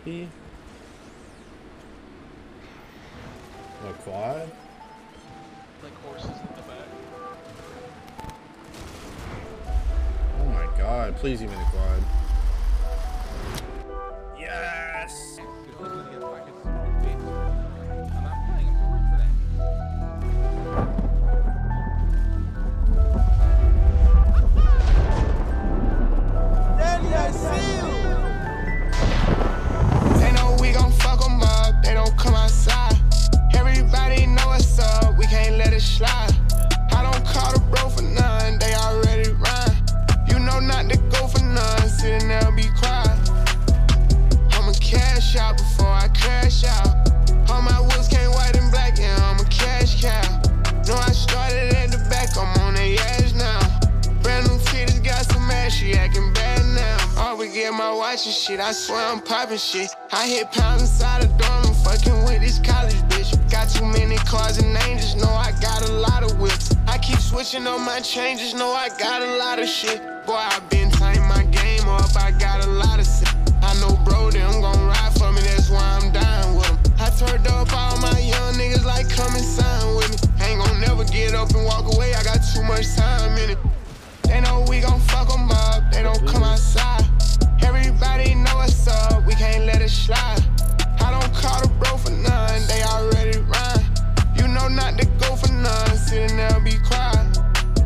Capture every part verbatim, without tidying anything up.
be? A quad? Like horses in the back. Oh my god, please give me the quad. Yes! Daddy, I see you! They know we gon' fuck them up, they don't come outside. Everybody know what's up, we can't let it slide. I don't call the bro for none, they already rhyme. You know not to go for none, sitting there and be quiet. I'ma cash out before I crash out. All my wheels came white and black, yeah, I'm a cash cow. No, I started at the back, I'm on the edge now. Brand new titties, got some ass, she acting bad now. All we get my watch and shit, I swear I'm popping shit. I hit pounds inside the dorm, I'm fucking with this college bitch. Got too many cars and angels, know I got a lot of whips. I keep switching on my changes, know I got a lot of shit. Boy, I been tying my game up, I got a lot of shit. I know bro, them gon' ride for me, that's why I'm dying with them. I turned up all my young niggas like come and sign with me. Ain't gon' never get up and walk away, I got too much time in it. They know we gon' fuck them up, they don't come outside. Everybody know what's up, we can't let it slide. I don't call the bro for none, they already rhyme. You know not to go for none, sitting there and be quiet.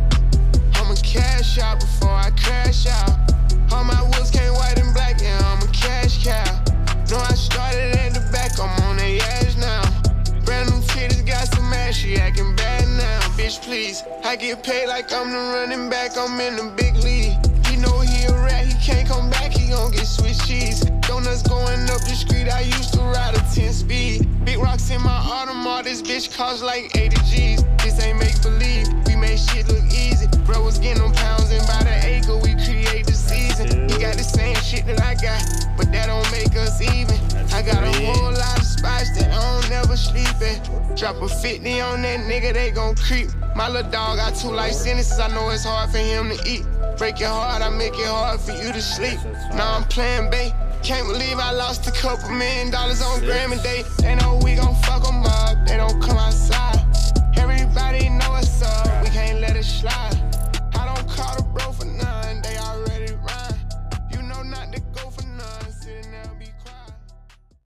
I'ma cash out before I crash out. All my wheels came white and black, yeah, I'm a cash cow. No, I started at the back, I'm on the edge now. Brand new titties, got some ass, she acting bad now. Bitch, please, I get paid like I'm the running back, I'm in the big league. He know he a rat, he can't come back, he gon' get Swiss cheese. Donuts going up the street, I used to ride a ten speed. Big rocks in my Audemars, this bitch cost like eighty G's. This ain't make believe, we made shit look easy. Bro was getting them pounds and by the acre, we create the season. He got the same shit that I got, but that don't make us even. I got a whole lot of spots that I don't never sleep at. Drop a fifty on that nigga, they gon' creep. My little dog got two life sentences, I know it's hard for him to eat. Break your heart, I make it hard for you to sleep. Now I'm playing bait. Can't believe I lost a couple million dollars on Grammy Day. They know we gon' fuck them up, they don't come outside.